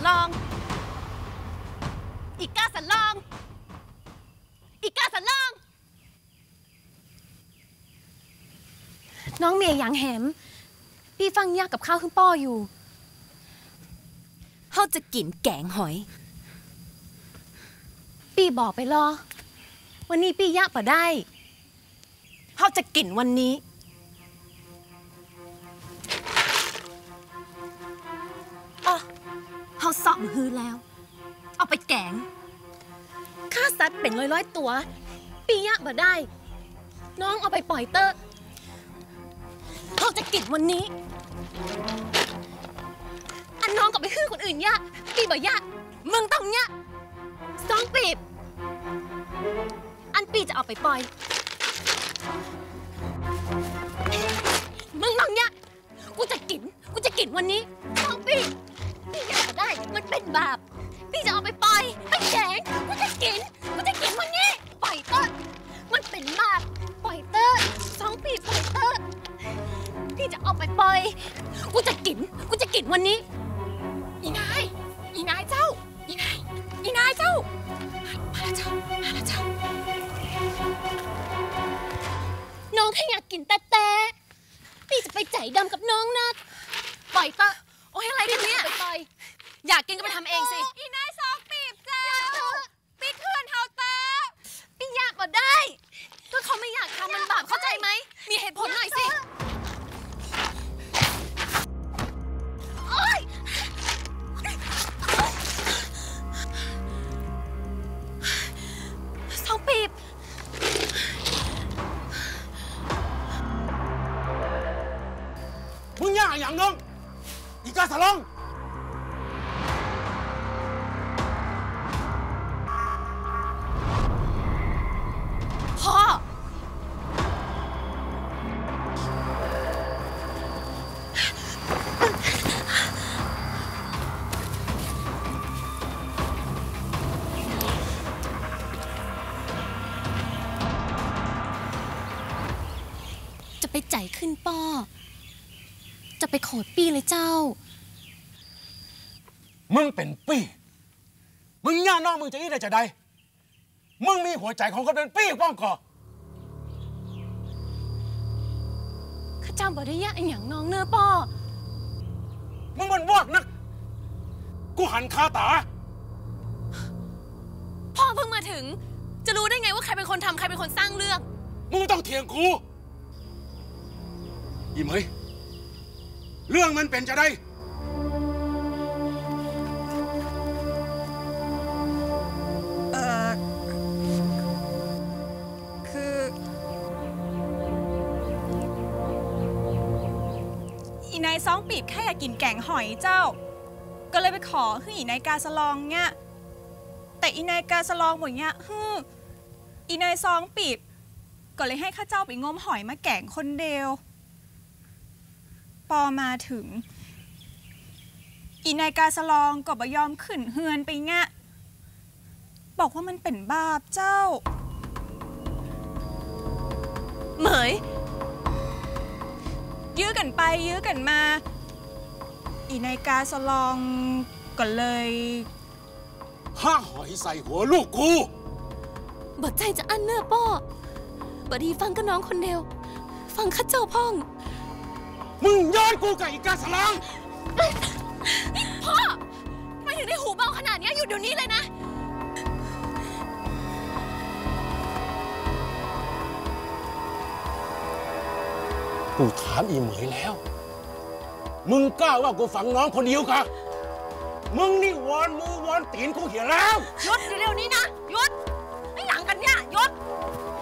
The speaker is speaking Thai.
ลองอีกาสันลองอีกาสันลองน้องเมียยังแหมพี่ฟังยากกับข้าวขึ้นป้ออยู่เขาจะกินแกงหอยพี่บอกไปรอวันนี้พี่ยากป่ะได้เขาจะกินวันนี้อ๋อเขาสอบฮือแล้วเอาไปแกงฆ่าสัตว์เป็นร้อยๆตัวพี่ยากป่ะได้น้องเอาไปปล่อยเตอร์เขาจะกินวันนี้อันน้องกับไปฮือคนอื่นยากพี่บ่ยากมึงต้องยากสองปีบอันปีจะเอาไปปล่อยมึงต้องยากกูจะกินวันนี้สองปีพี่อยากได้มันเป็นบาปพี่จะเอาไปปล่อยไปแกงกูจะกินวันนี้ปล่อยเตอร์มันเป็นบาปปล่อยเตอร์สองปีปล่อยเตอร์พี่จะเอาไปปล่อยกูจะกินวันนี้อีนายเจ้าอีนายเจ้ามาแล้วเจ้าน้องแค่อยากกินแต่พี่จะไปใจดำกับน้องนะปล่อยเตอร์โอ้ยอะไรกันเนี่ยปล่อยอยากกินก็ไปทำเองสิอีนายสองปีบเจ้าปิดเพื่อนเฮาเตอร์พี่อยากก็ได้ก็เขาไม่อยากทำมันบาปเข้าใจไหมมีเหตุผลหน่อยสิโอ๊ยสองปีบมึงย่าอย่างน้องอีกาสลองพ่อจะไปใจขึ้นป้อจะไปโขดปี้เลยเจ้ามึงเป็นปี้มึงย่าน้องมึงจะอี้ได้จะใดมึงมีหัวใจของคนเป็นปี้ป้องก่อข้าเจ้าบ่ได้ยะไอ้หยังน้องเนื้อป้อมึงมันวอกนักกูหันคาตาพ่อเพิ่งมาถึงจะรู้ได้ไงว่าใครเป็นคนทำใครเป็นคนสร้างเรื่องมึงต้องเถียงกูอีเหมยเรื่องมันเป็นจะได้คืออีนายซองปีบแค่อยากกินแกงหอยเจ้าก็เลยไปขอให้อีนายกาสลองเนี่ยแต่อีนายกาสลองหมดเนี่ยอีนายซองปีบก็เลยให้ข้าเจ้าไปงมหอยมาแกงคนเดียวพอมาถึงอีนายกาสลองก็บ่ยอมขึ้นเฮือนไปงะบอกว่ามันเป็นบาปเจ้าเหมยยื้อกันไปยื้อกันมาอีนายกาสลองก็เลยห้าหอยใส่หัวลูกกูบ่ใจจะอั้นเนื้อป้อบ่ดีฟังก็น้องคนเดียวฟังข้าเจ้าพ่องมึงย้อนกูกับอีกาสลองพ่อทำไมถึงได้หูเบาขนาดนี้อยู่เดี๋ยวนี้เลยนะกูถามอีเหมยแล้วมึงกล้าว่ากูฝังน้องคนเดียวกะมึงนี่วอนมือวอนตีนกูเหี้ยแล้วหยุดเดี๋ยวนี้นะหยุดไม่หลังกันเนี่ยหยุด